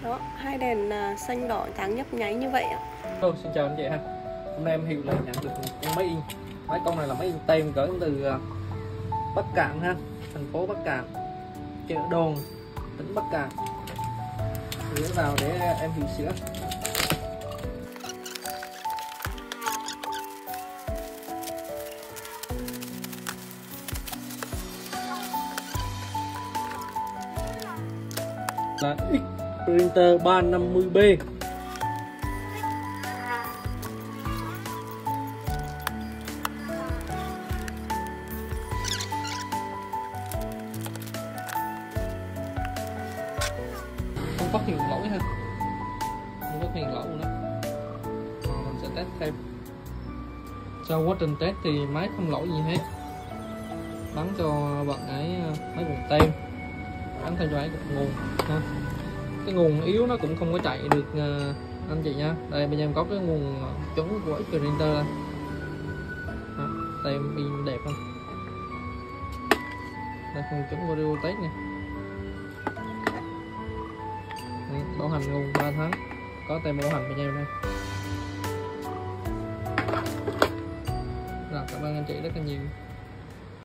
Đó, hai đèn xanh đỏ trắng nhấp nháy như vậy ạ. Xin chào anh chị ha. Hôm nay em Hiệu lại nhận được con máy in. Mấy con này là máy in tem gửi từ Bắc Cạn ha, thành phố Bắc Cạn, chợ Đồn, tỉnh Bắc Cạn. Gửi vào để em Hiệu sửa. Là X Printer 350B. Không phát hiện lỗi ha, không phát hiện lỗi luôn đó. Mình sẽ test thêm. Sau quá trình test thì máy không lỗi gì hết. Bắn cho bạn ấy mấy vùng tem, bắn theo cho ấy cục nguồn ha. Cái nguồn yếu nó cũng không có chạy được anh chị nha. Đây bây giờ em có cái nguồn chuẩn của X Printer đây. Tem pin đẹp không? Đây nguồn chuẩn của Riotech nè. Bảo hành nguồn 3 tháng, có tem bảo hành bên em đây. Rồi, cảm ơn anh chị rất là nhiều.